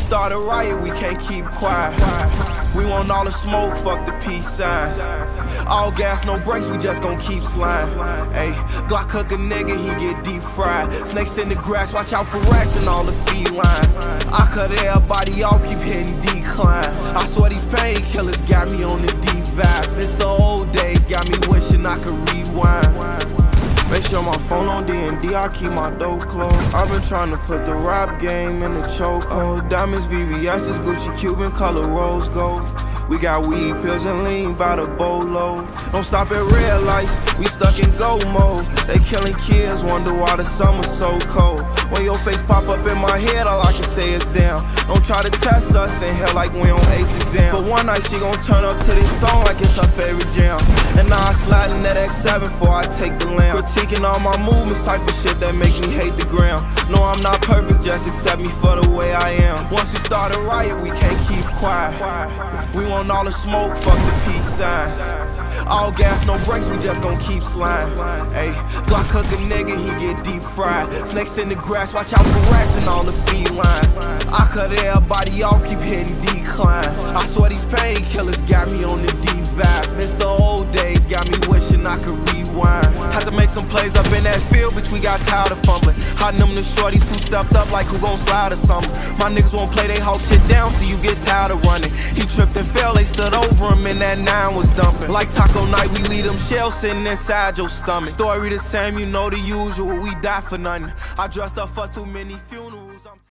start a riot, we can't keep quiet. We want all the smoke, fuck the peace signs. All gas, no brakes, we just gon' keep sliding. Ayy, Glock cook a nigga, he get deep fried. Snakes in the grass, watch out for rats and all the feline. I cut everybody off, keep hitting decline. I swear these painkillers got me on the deep vibe. It's the old days, got me wishing I could rewind. Make sure my phone on D&D, I keep my door closed. I've been trying to put the rap game in the chokehold. Diamonds, VVS's, Gucci, Cuban color, rose gold. We got weed, pills, and lean by the bolo. Don't stop at red lights, we stuck in go mode. They killing kids, wonder why the summer's so cold. When your face pop up in my head, all I can say is damn. Don't try to test us in hell like we on ACE exam. For one night, she gon' turn up to this song like it's her favorite jam. And now I slide in that X7 before I take the lamb. Critiquing all my movements, type of shit that make me hate the ground. No, I'm not perfect, just accept me for the way I am. Once we start a riot, we can't keep quiet. We want all the smoke, fuck the peace signs. All gas, no brakes, we just gon' keep sliding. Ayy, Glock cook a nigga, he get deep fried. Snakes in the grass, watch out for rats and all the feline. I cut everybody off, keep hitting decline. I swear these painkillers got me on the deep vibe. It's the old days, got me wishing I could rewind. Had to make some plays up in that field, bitch, we got tired of fumbling. Hiding them the shorties who stepped up like who gon' slide or something. My niggas won't play they whole shit down till you get tired of running. He tripped and fell, they stood over him and that 9 was dumping. Like taco night, we leave them shells sitting inside your stomach. Story the same, you know the usual, we die for nothing. I dressed up for too many funerals.